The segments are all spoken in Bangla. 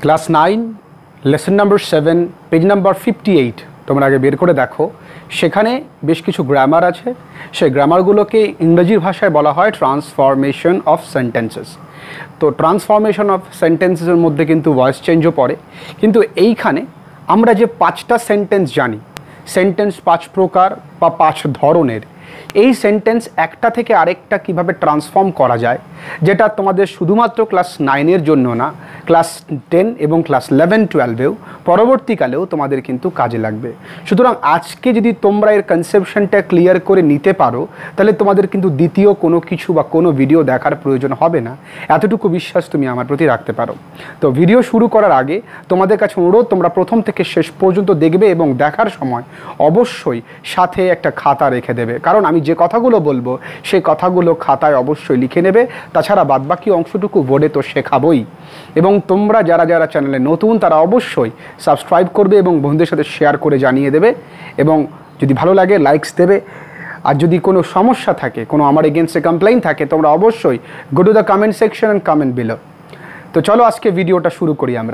Class 9 lesson number 7 page number 58 তোমরা আগে বের করে দেখো। সেখানে বেশ কিছু গ্রামার আছে। সেই গ্রামারগুলোকে ইংরেজির ভাষায় বলা হয় ট্রান্সফরমেশন অফ সেন্টেন্সেস। তো ট্রান্সফরমেশন অফ সেন্টেন্সেসের মধ্যে কিন্তু ভয়েস চেঞ্জও পড়ে। কিন্তু এইখানে আমরা যে 5টা সেন্টেন্স জানি, সেন্টেন্স 5 প্রকার বা 5 ধরনের, এই সেন্টেন্স একটা থেকে আরেকটা কিভাবে ট্রান্সফর্ম করা যায়, যেটা তোমাদের শুধুমাত্র ক্লাস 9-এর জন্য না, ক্লাস 10 এবং ক্লাস 11-12-এও পরবর্তীকালেও তোমাদের কিন্তু কাজে লাগবে। সুতরাং আজকে যদি তোমরা এর কনসেপশনটা ক্লিয়ার করে নিতে পারো, তাহলে তোমাদের কিন্তু দ্বিতীয় কোনো কিছু বা কোনো ভিডিও দেখার প্রয়োজন হবে না। এতটুকু বিশ্বাস তুমি আমার প্রতি রাখতে পারো। তো ভিডিও শুরু করার আগে তোমাদের কাছে অনুরোধ, তোমরা প্রথম থেকে শেষ পর্যন্ত দেখবে এবং দেখার সময় অবশ্যই সাথে একটা খাতা রেখে দেবে, কারণ আমি যে কথাগুলো বলবো সেই কথাগুলো খাতায় অবশ্যই লিখে নেবে। তাছাড়া বাদবাকি অংশটুকু বোর্ডে তো শেখাবই। এবং তোমরা যারা যারা চ্যানেলে নতুন তারা অবশ্যই সাবস্ক্রাইব করবে এবং বন্ধুদের সাথে শেয়ার করে জানিয়ে দেবে, এবং যদি ভালো লাগে লাইকস দেবে। আর যদি কোনো সমস্যা থাকে, কোনো আমার এগেনস্টে কমপ্লেইন থাকে, তোমরা অবশ্যই go to the comment section and comment below. তো চলো আজকে ভিডিওটা শুরু করি আমরা।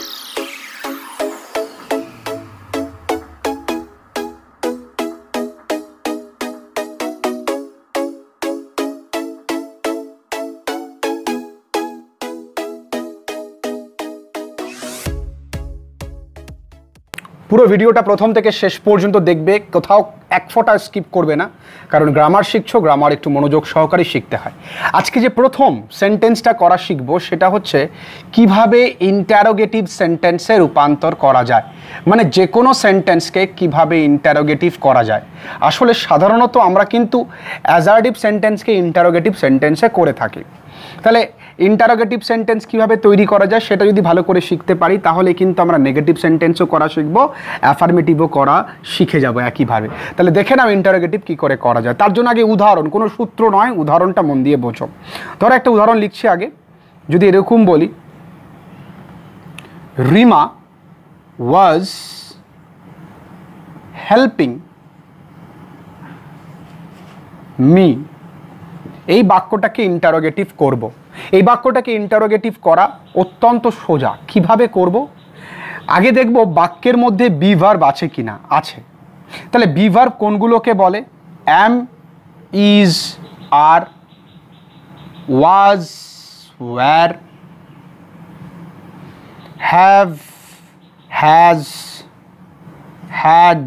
পুরো ভিডিওটা প্রথম থেকে শেষ পর্যন্ত দেখবে, কোথাও এক ফোঁটা স্কিপ করবে না, কারণ গ্রামার শিখছো, গ্রামার একটু মনোযোগ সহকারে শিখতে হয়। আজকে যে প্রথম সেন্টেন্সটা করা শিখবো সেটা হচ্ছে কিভাবে ইন্টারোগেটিভ সেন্টেন্সে রূপান্তর করা যায়, মানে যে কোনো সেন্টেন্সকে কিভাবে ইন্টারোগেটিভ করা যায়। আসলে সাধারণত আমরা কিন্তু অ্যাজার্টিভ সেন্টেন্সকে ইন্টারোগেটিভ সেন্টেন্সে করে থাকি। তাহলে ইন্টারোগেটিভ সেন্টেন্স কিভাবে তৈরি করা যায় সেটা যদি ভালো করে শিখতে পারি, তাহলে কিন্তু আমরা নেগেটিভ সেন্টেন্সও করা শিখবো, অ্যাফার্মেটিভও করা শিখে যাবো একইভাবে। তাহলে দেখে নাও ইন্টারোগেটিভ কী করে করা যায়। তার জন্য আগে উদাহরণ, কোনো সূত্র নয়, উদাহরণটা মন দিয়ে বোঝো। ধরো একটা উদাহরণ লিখছি আগে, যদি এরকম বলি, রিমা ওয়াজ হেল্পিং মি, এই বাক্যটাকে ইন্টারোগেটিভ করব। এই বাক্যটাকে ইন্টারোগেটিভ করা অত্যন্ত সোজা। কিভাবে করব? আগে দেখব বাক্যের মধ্যে বি ভার্ব আছে কিনা। আছে। তাহলে বি ভার্ব কোনগুলোকে বলে? Am, is, are, was, were, have, has, had,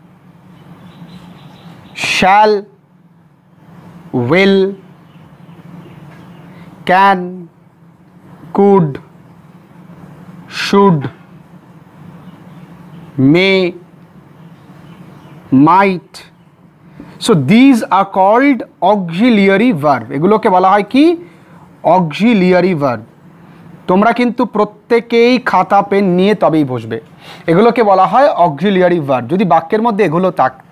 shall, will, can, could, should, may, might. So these are called auxiliary verb. এগুলোকে বলা হয় কি? auxiliary verb. তোমরা কিন্তু প্রত্যেকেই খাতা পেন নিয়ে তবেই বসবে। এগুলোকে বলা হয় auxiliary verb। যদি বাক্যের মধ্যে এগুলো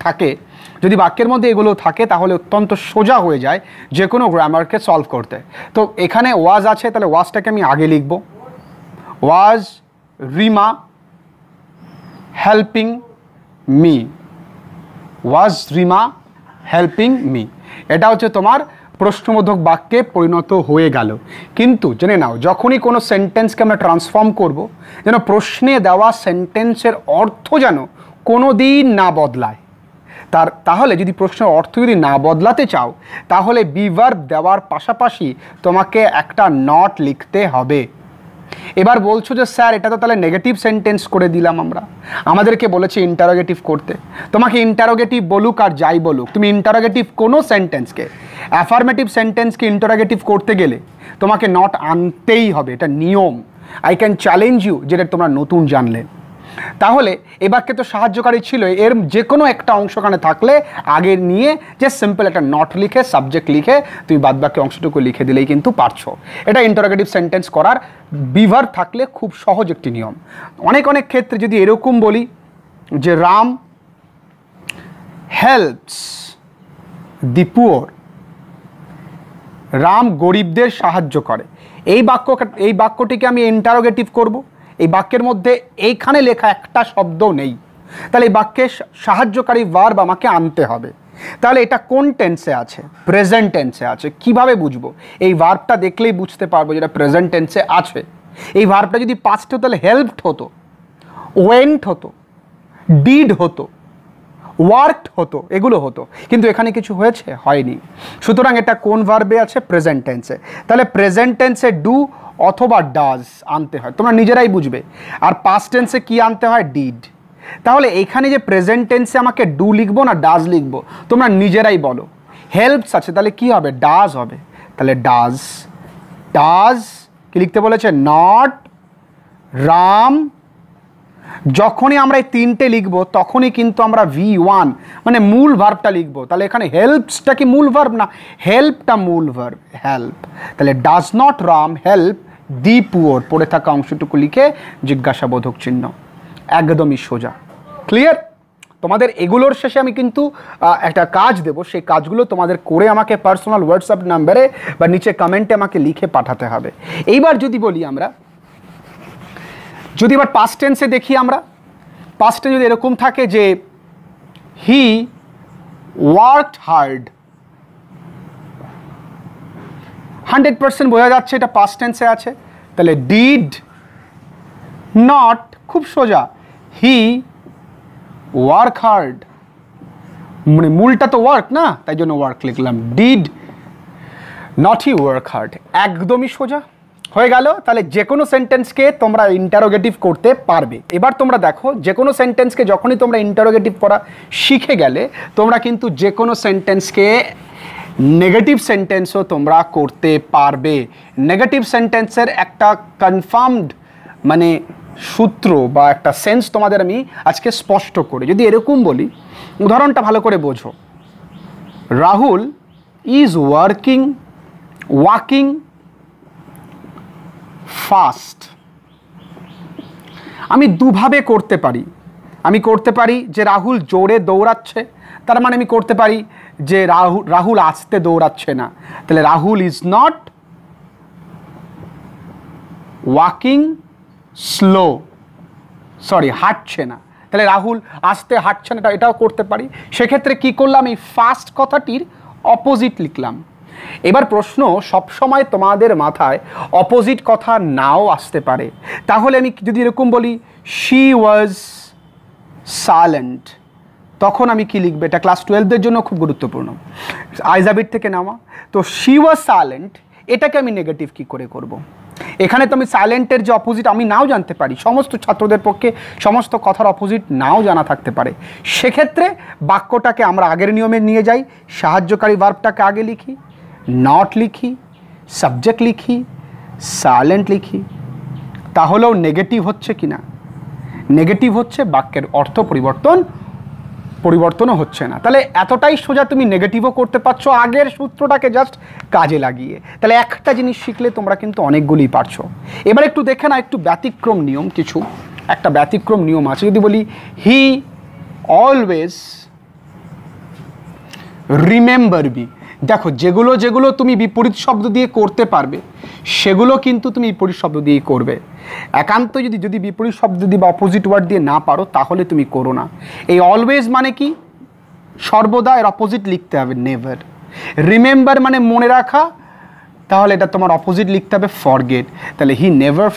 থাকে, তাহলে অত্যন্ত সোজা হয়ে যায় যে কোনো গ্রামারকে সলভ করতে। তো এখানে ওয়াজ আছে, তাহলে ওয়াজটাকে আমি আগে লিখব। Was Rima helping me, was Rima helping me, এটা হচ্ছে তোমার প্রশ্নবোধক বাক্যে পরিণত হয়ে গেল। কিন্তু জেনে নাও, যখনই কোনো সেন্টেন্সকে আমরা ট্রান্সফর্ম করব, যেন প্রশ্নে দেওয়া সেন্টেন্সের অর্থ যেন কোনো দিন না বদলায়। তাহলে যদি প্রশ্নের অর্থ যদি না বদলাতে চাও, তাহলে বি ভার্ব দেওয়ার পাশাপাশি তোমাকে একটা নট লিখতে হবে। এবার বলছো যে স্যার এটা তো তাহলে নেগেটিভ সেন্টেন্স করে দিলাম আমরা, আমাদেরকে বলেছে ইন্টারোগেটিভ করতে। তোমাকে ইন্টারোগেটিভ বলুক আর যাই বলুক, তুমি ইন্টারোগেটিভ কোনো সেন্টেন্সকে, অ্যাফার্মেটিভ সেন্টেন্সকে ইন্টারোগেটিভ করতে গেলে তোমাকে নট আনতেই হবে, এটা নিয়ম। আই ক্যান চ্যালেঞ্জ ইউ, যেটা তোমরা নতুন জানলে। তাহলে এ বাক্যে তো সাহায্যকারী ছিল, এর যে কোনো একটা অংশখানে থাকলে আগে নিয়ে যে সিম্পল একটা নট লিখে, সাবজেক্ট লিখে তুমি বাদবাকি অংশটুকু লিখে দিলেই কিন্তু পারছো। এটা ইন্টারোগেটিভ সেন্টেন্স করার বি ভার্ব থাকলে খুব সহজ একটি নিয়ম। অনেক ক্ষেত্রে যদি এরকম বলি যে Ram helps the poor, Ram গরিবদের সাহায্য করে, এই বাক্যটিকে আমি ইন্টারোগেটিভ করব। এই বাক্যের মধ্যে এইখানে লেখা একটা শব্দ নেই, তাহলে এই বাক্যে সাহায্যকারী ভার্ব আমাকে আনতে হবে। তাহলে এটা কোন টেন্সে আছে? প্রেজেন্ট টেন্সে আছে। কিভাবে বুঝবো? এই ভার্বটা দেখলেই বুঝতে পারবো যেটা প্রেজেন্ট টেন্সে আছে। এই ভার্বটা যদি পাস্ট হতো তাহলে হেল্পড হতো, ওয়েন্ট হতো, ডিড হতো, ওয়ার্কড হতো, এগুলো হতো, কিন্তু এখানে কিছু হয়েছে? হয়নি। সুতরাং এটা কোন ভার্বে আছে? প্রেজেন্ট টেন্সে। তাহলে প্রেজেন্ট টেন্সে ডু অথবা ডাজ আনতে হয়, তোমরা নিজেরাই বুঝবে। আর পাস্ট টেন্সে কি আনতে হয়? ডিড। তাহলে এখানে যে প্রেজেন্ট টেন্সে আমাকে ডু লিখবো না ডাজ লিখবো, তোমরা নিজেরাই বলো। হেল্পস আছে, তাহলে কি হবে? ডাজ হবে। তাহলে ডাজ, ডাজ কি লিখতে বলেছে? নট রাম। যখনই আমরা এই তিনটে লিখবো তখনই কিন্তু আমরা V1 মানে মূল ভার্বটা লিখবো। তাহলে এখানে হেল্পসটা কি মূল ভার্ব? না, হেল্পটা মূল ভার্ব, হেল্প। তাহলে does not Ram help the poor, পড়ে থাকা অংশটুকু লিখে জিজ্ঞাসাবোধক চিহ্ন। একদমই সোজা। ক্লিয়ার? তোমাদের এগুলোর শেষে আমি কিন্তু একটা কাজ দেবো, সেই কাজগুলো তোমাদের করে আমাকে পার্সোনাল হোয়াটসঅ্যাপ নাম্বারে বা নিচে কমেন্টে আমাকে লিখে পাঠাতে হবে। এইবার যদি বলি আমরা, যদি এবার পাস্ট টেন্সে দেখি আমরা, পাস্ট টেন্স যদি এরকম থাকে যে হি ওয়ার্কড হার্ড, 100% বোঝা যাচ্ছে এটা পাস্ট টেন্সে আছে। তাহলে ডিড নট, খুব সোজা, হি ওয়ার্ক হার্ড, মানে মূলটা তো ওয়ার্ক না, তাই জন্য ওয়ার্ক লিখলাম। Did not he work hard, একদমই সোজা হয়ে গেল। তাহলে যে কোনো সেন্টেন্সকে তোমরা ইন্টারোগেটিভ করতে পারবে। এবার তোমরা দেখো, যে কোনো সেন্টেন্সকে যখনই তোমরা ইন্টারোগেটিভ করা শিখে গেলে, তোমরা কিন্তু যে কোনো সেন্টেন্সকে নেগেটিভ সেন্টেন্সও তোমরা করতে পারবে। নেগেটিভ সেন্টেন্সের একটা কনফার্মড মানে সূত্র বা একটা সেন্স তোমাদের আমি আজকে স্পষ্ট করে, যদি এরকম বলি, উদাহরণটা ভালো করে বোঝো। Rahul is walking fast. আমি দুভাবে করতে পারি। আমি করতে পারি যে রাহুল জোরে দৌড়াচ্ছে, তার মানে আমি করতে পারি যে রাহুল আস্তে দৌড়াচ্ছে না। তাহলে Rahul is not walking slow, sorry হাঁটছে না। তাহলে রাহুল আস্তে হাঁটছে না, এটাও করতে পারি। সেক্ষেত্রে কি করলাম? এই ফাস্ট কথাটির অপোজিট লিখলাম। এবার প্রশ্ন, সবসময় তোমাদের মাথায় অপোজিট কথা নাও আসতে পারে। তাহলে আমি যদি এরকম বলি শি ওয়াজ সাইলেন্ট, তখন আমি কি লিখবো? এটা ক্লাস 12দের জন্য খুব গুরুত্বপূর্ণ, আইজাবিট থেকে নেওয়া। তো শি ওয়াজ সাইলেন্ট, এটাকে আমি নেগেটিভ কি করে করব? এখানে তো আমি সাইলেন্টের যে অপোজিট আমি নাও জানতে পারি। সমস্ত ছাত্রদের পক্ষে সমস্ত কথার অপোজিট নাও জানা থাকতে পারে। সেক্ষেত্রে বাক্যটাকে আমরা আগের নিয়মে নিয়ে যাই। সাহায্যকারী ভার্বটাকে আগে লিখি, নট লিখি, সাবজেক্ট লিখি, সাইলেন্ট লিখি। তাহলেও নেগেটিভ হচ্ছে কি না? নেগেটিভ হচ্ছে, বাক্যের অর্থ পরিবর্তনও হচ্ছে না। তাহলে এতটাই সোজা, তুমি নেগেটিভও করতে পারছো আগের সূত্রটাকে জাস্ট কাজে লাগিয়ে। তাহলে একটা জিনিস শিখলে তোমরা কিন্তু অনেকগুলি পারছো। এবার একটু দেখে না, একটু ব্যতিক্রম নিয়ম, কিছু একটা ব্যতিক্রম নিয়ম আছে। যদি বলি হি অলওয়েজ রিমেম্বার মি, দেখো যেগুলো যেগুলো তুমি বিপরীত শব্দ দিয়ে করতে পারবে সেগুলো কিন্তু তুমি বিপরীত শব্দ দিয়েই করবে। একান্ত যদি বিপরীত শব্দ দিয়ে বা অপোজিট ওয়ার্ড দিয়ে না পারো তাহলে তুমি করো না। এই অলওয়েজ মানে কি? সর্বদা, এর অপোজিট লিখতে হবে নেভার। রিমেম্বার মানে মনে রাখা, তাহলে এটা তোমার অপোজিট লিখতে হবে ফরগেট। তাহলে হি নেভার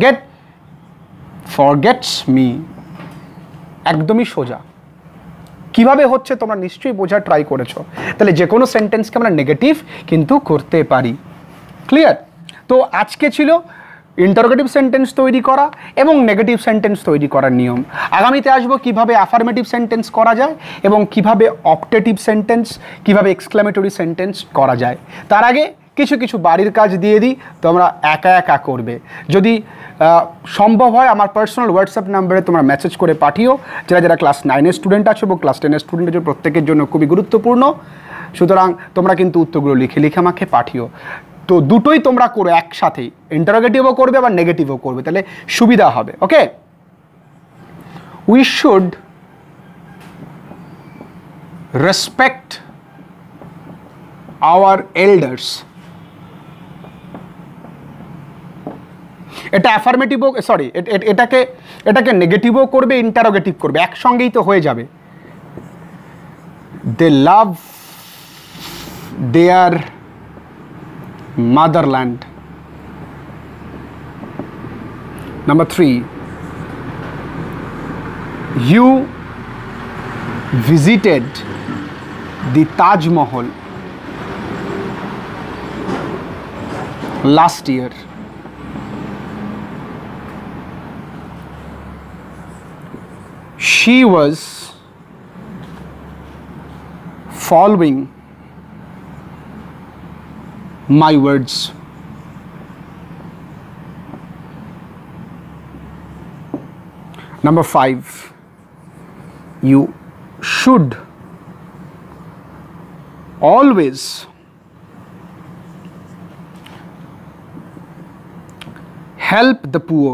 ফরগেটস মি। একদমই সোজা। কিভাবে হচ্ছে তোমরা নিশ্চয়ই বোঝার ট্রাই করেছো। তাহলে যে কোনো সেন্টেন্সকে আমরা নেগেটিভ কিন্তু করতে পারি। ক্লিয়ার? তো আজকে ছিল ইন্টারোগেটিভ সেন্টেন্স তৈরি করা এবং নেগেটিভ সেন্টেন্স তৈরি করার নিয়ম। আগামীতে আসবো কিভাবে অ্যাফার্মেটিভ সেন্টেন্স করা যায় এবং কিভাবে অপটেটিভ সেন্টেন্স, কিভাবে এক্সক্লেমেটরি সেন্টেন্স করা যায়। তার আগে কিছু কিছু বাড়ির কাজ দিয়ে দিই, তোমরা একা একা করবে। যদি সম্ভব হয় আমার পার্সোনাল হোয়াটসঅ্যাপ নাম্বারে তোমরা মেসেজ করে পাঠিও। যারা ক্লাস 9-এর স্টুডেন্ট আছো এবং ক্লাস 10-এর স্টুডেন্টের জন্য প্রত্যেকের জন্য খুবই গুরুত্বপূর্ণ। সুতরাং তোমরা কিন্তু উত্তরগুলো লিখে আমাকে পাঠিও। তো দুটোই তোমরা করো একসাথেই, ইন্টারোগেটিভও করবে আবার নেগেটিভও করবে, তাহলে সুবিধা হবে। Okay, we should respect our elders. এটা অ্যাফার্মেটিভও, সরি এটাকে নেগেটিভও করবে, ইন্টারোগেটিভ করবে, একসঙ্গেই তো হয়ে যাবে। They love their motherland. Number 3, you visited the Taj Mahal last year. She was following my words. Number 5, you should always help the poor.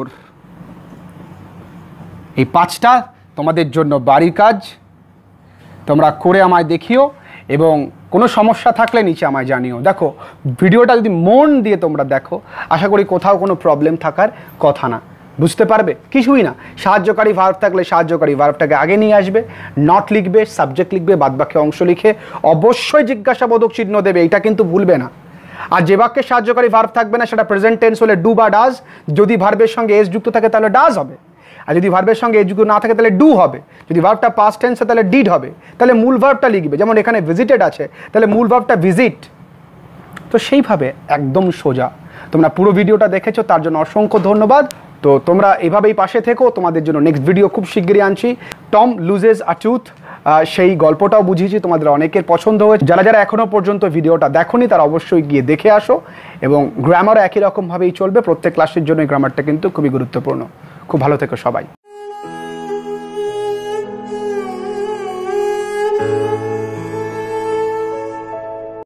এই 5টা তোমাদের জন্য বাড়ির কাজ, তোমরা করে আমায় দেখিও এবং কোনো সমস্যা থাকলে নিচে আমায় জানিও। দেখো ভিডিওটা যদি মন দিয়ে তোমরা দেখো, আশা করি কোথাও কোনো প্রবলেম থাকার কথা না, বুঝতে পারবে কিছুই না। সাহায্যকারী ভার্ব থাকলে সাহায্যকারী ভার্বটাকে আগে নিয়ে আসবে, নট লিখবে, সাবজেক্ট লিখবে, বাদবাকি অংশ লিখে অবশ্যই জিজ্ঞাসাবোধক চিহ্ন দেবে, এটা কিন্তু ভুলবে না। আর যে বাক্যে সাহায্যকারী ভার্ব থাকবে না সেটা প্রেজেন্ট টেন্স হলে ডু বা ডাজ, যদি ভার্বের সঙ্গে এস যুক্ত থাকে তাহলে ডাজ হবে, আর যদি ভার্বের সঙ্গে এস যুক্ত না থাকে তাহলে ডু হবে। যদি ভার্বটা পাস্ট টেন্সে তাহলে ডিড হবে, তাহলে মূল ভার্বটা লিখবে। যেমন এখানে ভিজিটেড আছে, তাহলে মূল ভার্বটা ভিজিট। তো সেইভাবে একদম সোজা। তোমরা পুরো ভিডিওটা দেখেছো, তার জন্য অসংখ্য ধন্যবাদ। তো তোমরা এইভাবেই পাশে থেকো, তোমাদের জন্য নেক্সট ভিডিও খুব শিগগিরই আনছি। টম লুজেস আ টুথ, সেই গল্পটাও বুঝিয়েছি, তোমাদের অনেকের পছন্দ হয়েছে। যারা যারা এখনও পর্যন্ত ভিডিওটা দেখোনি তারা অবশ্যই গিয়ে দেখে আসো। এবং গ্রামারও একই রকমভাবেই চলবে, প্রত্যেক ক্লাসের জন্য এই গ্রামারটা কিন্তু খুবই গুরুত্বপূর্ণ। খুব ভালো থেকো সবাই।